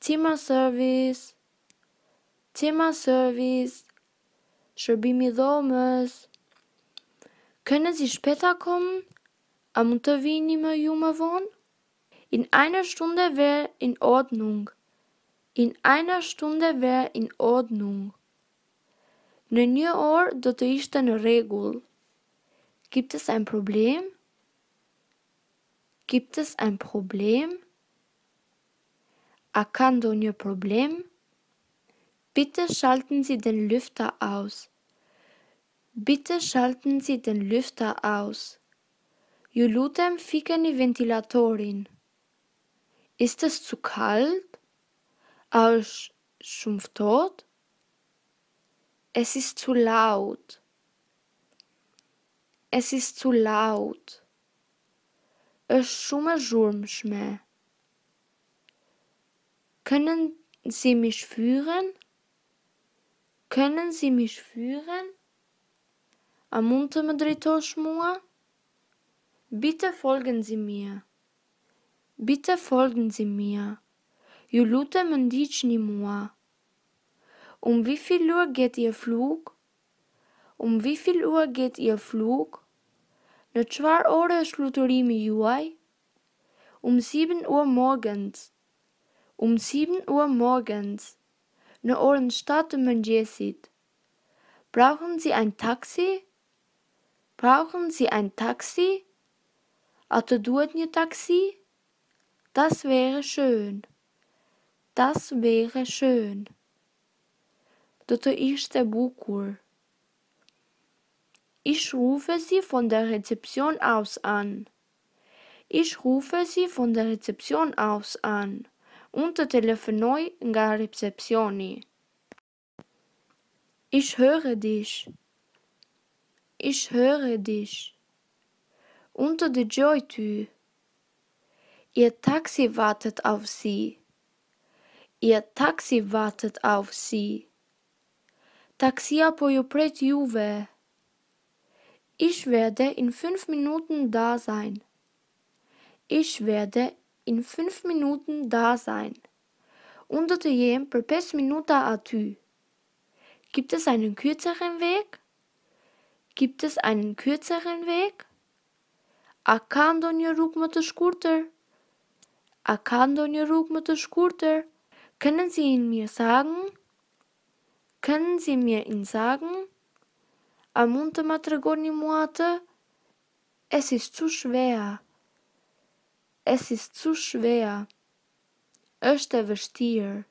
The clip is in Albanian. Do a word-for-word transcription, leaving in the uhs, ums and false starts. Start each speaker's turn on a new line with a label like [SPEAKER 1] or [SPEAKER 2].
[SPEAKER 1] Zimmerservice, Zimmerservice, Shërbimi dhomës. Können Sie später kommen? A mund të vini më ju më vonë? In einer Stunde wäre in Ordnung. In einer Stunde wäre in Ordnung. Në një orë do të ishte në rregull. Gibt es ein Problem? Gibt es ein Problem? A ka ndonjë problem? Bitte schalten Sie den Lüfter aus. Bitte schalten Sie den Lüfter aus. Ju lutem fikeni ventilatorin. Ist es zu kalt? A është shumë ftohtë? Es ist zu laut. Es ist zu laut. Është shumë e zhurmshme. Können Sie mich führen? Können Sie mich führen? A mund të më drejtosh mua? Bitte folgen Sie mir. Bitte folgen Sie mir. Ju lutem më ndiqni mua. Um wie viel Uhr geht Ihr Flug? Um wie viel Uhr geht Ihr Flug? Në çfarë ore është fluturimi juaj? Um sieben Uhr morgens. Um sieben Uhr morgens. Në orën shtatë të mëngjesit. Brauchen Sie ein Taxi? Brauchen Sie ein Taxi? A të duhet një taksi? Das wäre schön. Das wäre schön. Do të ishte bukur. Ich rufe Sie von der Rezeption aus an. Ich rufe Sie von der Rezeption aus an. Unë të telefonoj nga recepcioni. Ich höre dich. Ich höre dich. Unë të dëgjoj ty. Ihr Taxi wartet auf Sie. Ihr Taxi wartet auf Sie. Taksia po ju pret juve. Ich werde in fünf Minuten da sein. Ich werde in fünf Minuten da sein. Unë do të jem për pesë minuta aty. Gibt es einen kürzeren Weg? Gibt es einen kürzeren Weg? A ka ndonjë rrugë më të shkurtër? A ka ndonjë rrugë më të shkurtër? Können Sie ihn mir sagen? Können Sie mir ihn sagen? A mund të ma tregoni mua atë? Es ist zu schwer. Es ist zu schwer. Është e vështirë.